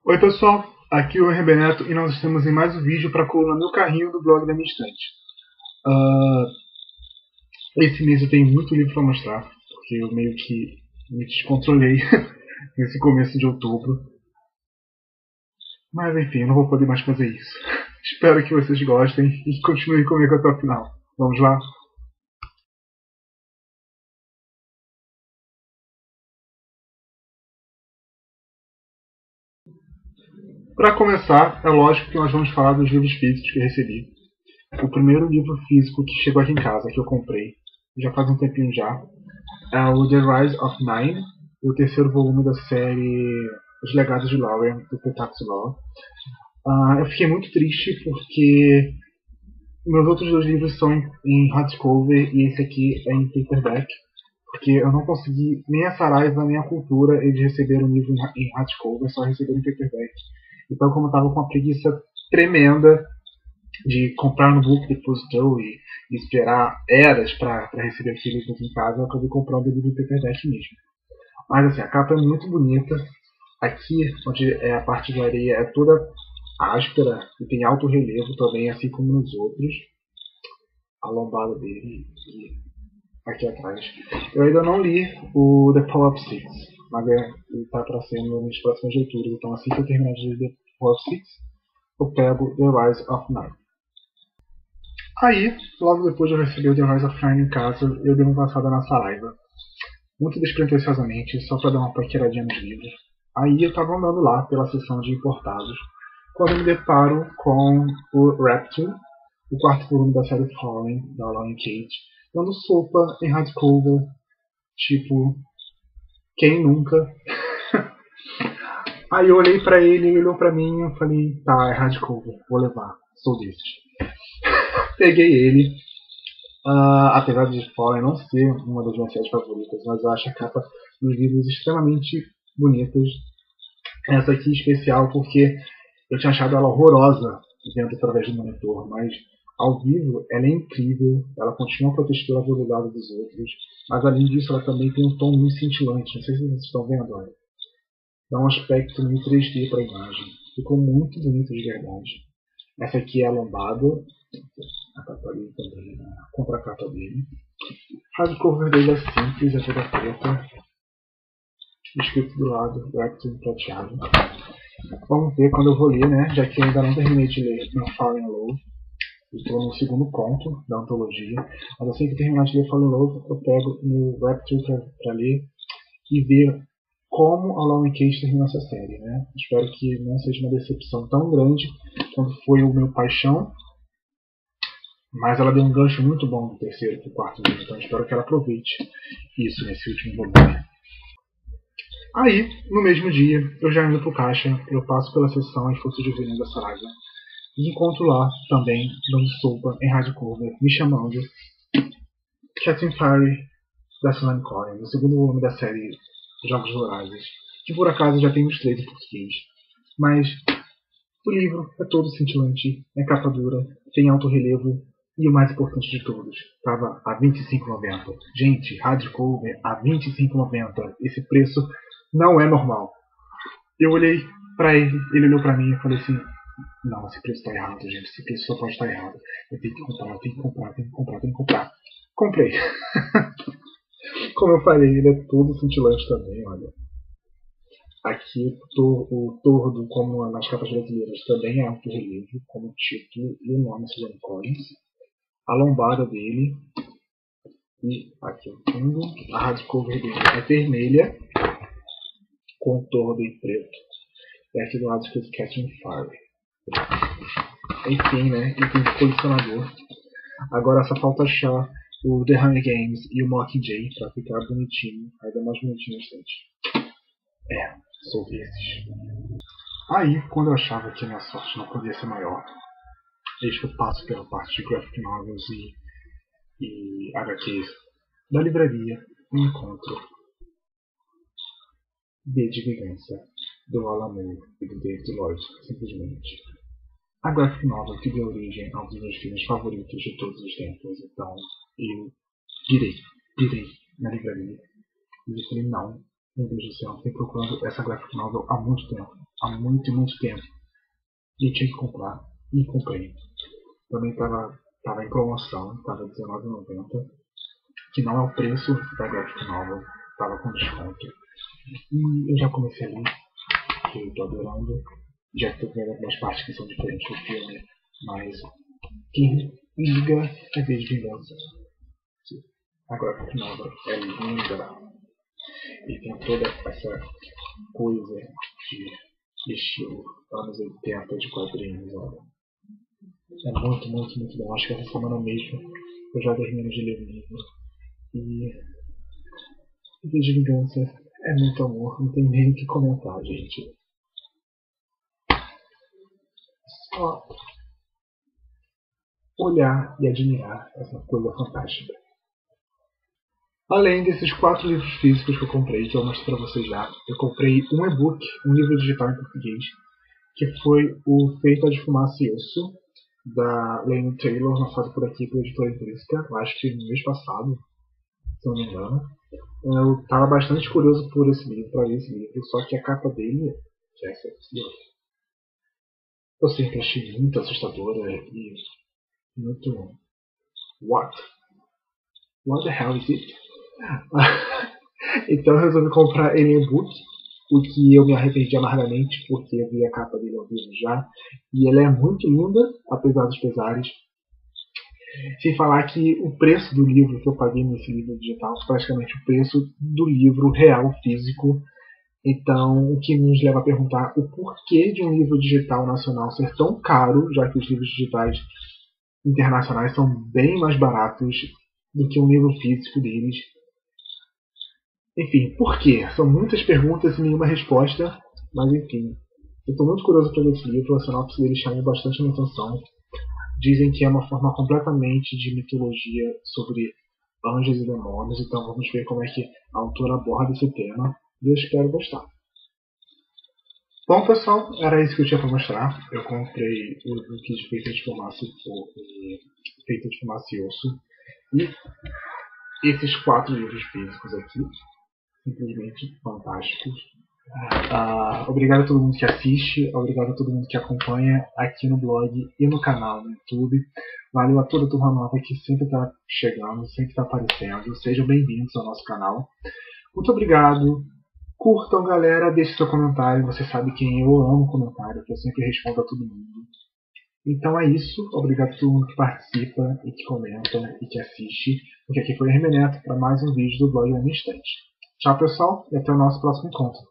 Oi pessoal, aqui é o Rebeneto e nós estamos em mais um vídeo para a coluna Meu Carrinho do blog da minha estante. Esse mês eu tenho muito livro para mostrar, porque eu meio que me descontrolei nesse começo de outubro. Mas enfim, eu não vou poder mais fazer isso. Espero que vocês gostem e continuem comigo até o final. Vamos lá? Para começar, é lógico que nós vamos falar dos livros físicos que eu recebi. O primeiro livro físico que chegou aqui em casa, que eu comprei, já faz um tempinho já, é o The Rise of Nine, o terceiro volume da série Os Legados de Lorien, do Peter Law. Eu fiquei muito triste porque meus outros dois livros são em hardcover e esse aqui é em paperback, porque eu não consegui, nem a Saraiva nem a Cultura, eles receberam o livro em hardcover, só receberam em paperback. Então, como eu estava com uma preguiça tremenda de comprar no Book Depository e esperar eras para receber aquele livro aqui em casa, eu acabei comprando o livro em paperback mesmo. Mas assim, a capa é muito bonita. Aqui, onde é a parte de areia, é toda áspera e tem alto relevo também, assim como nos outros. A lombada dele e aqui atrás. Eu ainda não li o The Power of Six, mas ele está para ser nas próximas leituras. Então, assim que eu terminar de ler The Power of Six, eu pego The Rise of Nine. Aí, logo depois de eu receber o The Rise of Nine em casa, eu dei uma passada na Saraiva, muito despretensiosamente, só para dar uma paqueradinha nos livros. Aí eu estava andando lá pela seção de importados, quando eu me deparo com o Rapture, o quarto volume da série Fallen, da Lauren Cage, dando sopa em hardcover, tipo, quem nunca? Aí eu olhei pra ele, ele olhou pra mim e eu falei, tá, é hardcover, vou levar, sou desses. Peguei ele, apesar de Fallen não ser uma das minhas séries favoritas, mas eu acho a capa dos livros extremamente bonitas. Essa aqui em especial porque eu tinha achado ela horrorosa vendo através do monitor, mas ao vivo ela é incrível, ela continua com a textura aveludada dos outros, mas além disso ela também tem um tom muito cintilante, não sei se vocês estão vendo, olha. Dá um aspecto muito 3D para a imagem, ficou muito bonito de verdade. Essa aqui é a lombada, a capa dele também, a contracapa dele. A hardcover dele é simples, é toda preta, escrito do lado, Rapture prateado. Vamos ver quando eu vou ler, né? Já que eu ainda não terminei de ler No Fallen Love. Estou no segundo conto da antologia. Mas assim que eu terminar de ler Fallen Love, eu pego no Rapture para ler e ver como a Lauren Cage termina essa série, né? Espero que não seja uma decepção tão grande quanto foi o meu Paixão. Mas ela deu um gancho muito bom do terceiro para o quarto livro, então espero que ela aproveite isso nesse último volume. Aí, no mesmo dia, eu já indo pro caixa, eu passo pela seção de força juvenil da Saraiva e encontro lá também, dando sopa em hardcover, me chamando Catherine Fairy da Suzanne Collins, o segundo volume da série Jogos Vorazes, que por acaso já tem os 3 em português. Mas o livro é todo cintilante, é capa dura, tem alto relevo e o mais importante de todos, estava a R$ 25,90. Gente, hardcover a R$ 25,90. Esse preço não é normal. Eu olhei pra ele, ele olhou pra mim e falei assim, não, esse preço tá errado, gente, esse preço só pode estar errado. Eu tenho que comprar, eu tenho que comprar, eu tenho que comprar, eu tenho que comprar. Comprei. Como eu falei, ele é todo cintilante também, olha. Aqui o tordo, como nas capas brasileiras, também é alto relevo, como o título e o nome Suzanne Collins. A lombada dele e aqui o fundo, a hardcover dele é vermelha com tordo em preto. E aqui do lado escrito Catherine Fairy. Enfim, né? Item de colecionador. Agora só falta achar o The Hunger Games e o Mockingjay pra ficar bonitinho, ainda mais bonitinho no instante. Sou desses. Aí, quando eu achava que a minha sorte não podia ser maior, eis que eu passo pela parte de graphic novels e HQs da livraria e encontro B de Vingança, do Alan Moore e do David Lloyd, simplesmente. A graphic novel que deu origem a um dos meus filmes favoritos de todos os tempos, então eu pirei na livraria e eu falei não Deus do céu, tenho procurando essa graphic novel há muito tempo. Há muito, muito tempo. E eu tinha que comprar. E comprei. Também tava em promoção, tava R$19,90. Que não é o preço da graphic novel. Tava com desconto. E eu já comecei a ler. Que eu tô adorando. Já estou vendo algumas partes que são diferentes do filme. Mas quem liga é vez de vingança. A graphic novel é linda. E tem toda essa coisa de estilo anos 80 de quadrinhos. Olha. É muito, muito, muito bom. Acho que essa semana mesmo eu já termino de ler o livro. E V de Vingança é muito amor. Não tem nem o que comentar, gente. Só olhar e admirar essa coisa fantástica. Além desses 4 livros físicos que eu comprei, que eu mostro para vocês já, eu comprei um e-book, um livro digital em português, que foi o Feito de Fumaça e Osso, da Laini Taylor, lançado por aqui pela editora Intrínseca, acho que no mês passado, se não me engano. Eu estava bastante curioso por esse livro, para ler esse livro, só que a capa dele, que é essa aqui, eu sempre achei muito assustadora e muito... What? What the hell is it? Então eu resolvi comprar ele em e-book, o que eu me arrependi amargamente, porque eu vi a capa dele ao vivo já, e ela é muito linda, apesar dos pesares. Sem falar que o preço do livro que eu paguei nesse livro digital é praticamente o preço do livro real, físico. Então, o que nos leva a perguntar o porquê de um livro digital nacional ser tão caro, já que os livros digitais internacionais são bem mais baratos do que um livro físico deles. Enfim, por quê? São muitas perguntas e nenhuma resposta, mas enfim. Eu estou muito curioso para ler esse livro, a sinopse dele chamou bastante minha atenção. Dizem que é uma forma completamente de mitologia sobre anjos e demônios, então vamos ver como é que a autora aborda esse tema, e eu espero gostar. Bom, pessoal, era isso que eu tinha para mostrar. Eu comprei o e-book de Feito de Fumaça e Osso, e esses 4 livros físicos aqui, simplesmente fantásticos. Obrigado a todo mundo que assiste, obrigado a todo mundo que acompanha aqui no blog e no canal no YouTube. Valeu a toda a turma nova que sempre está chegando, sempre está aparecendo. Sejam bem-vindos ao nosso canal. Muito obrigado. Curtam, galera, deixe seu comentário. Você sabe que eu amo comentário, que eu sempre respondo a todo mundo. Então é isso. Obrigado a todo mundo que participa e que comenta e que assiste. Porque aqui foi o Hermeneto para mais um vídeo do blog na minha estante. Tchau, pessoal, e até o nosso próximo encontro.